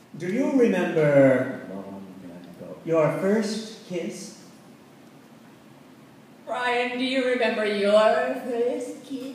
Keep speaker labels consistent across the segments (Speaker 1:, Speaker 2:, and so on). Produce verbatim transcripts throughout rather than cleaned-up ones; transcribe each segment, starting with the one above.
Speaker 1: Do you remember your first kiss?
Speaker 2: Brian, do you remember your first kiss?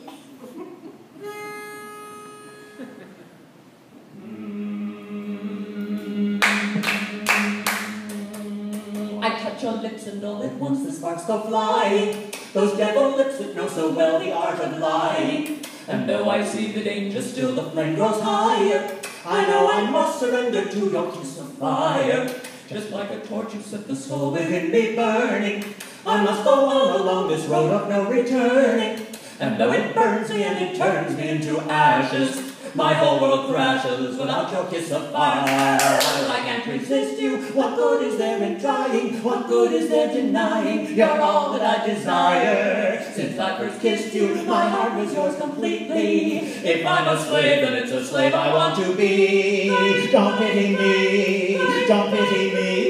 Speaker 2: I touch your lips and all at once the sparks go flying. Those devil lips that know so well the art of lying. And though I see the danger, still the flame grows higher. I know I must surrender to your kiss of fire. Just like a torch you set the soul within me burning. I must go on along this road of no returning. And though it burns me and it turns me into ashes, my whole world crashes without your kiss of fire. I can't resist you. What good is there in trying? What good is there denying? You're all that I desire. Since I first kissed you, my heart was yours completely. If I'm a slave, then it's a slave I want to be. Don't pity me. Don't pity me.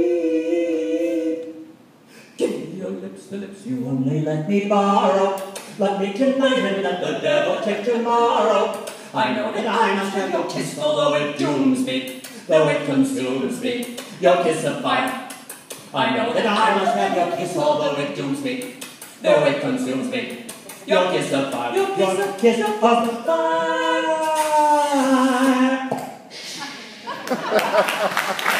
Speaker 2: Give me your lips, the lips you only let me borrow. Let me tonight and let the devil take tomorrow. I know that I must have your kiss, although it dooms me, though it consumes me, your kiss of fire. I know that I must have your kiss, although it dooms me, though it consumes me, your kiss of fire, your kiss of, kiss of fire.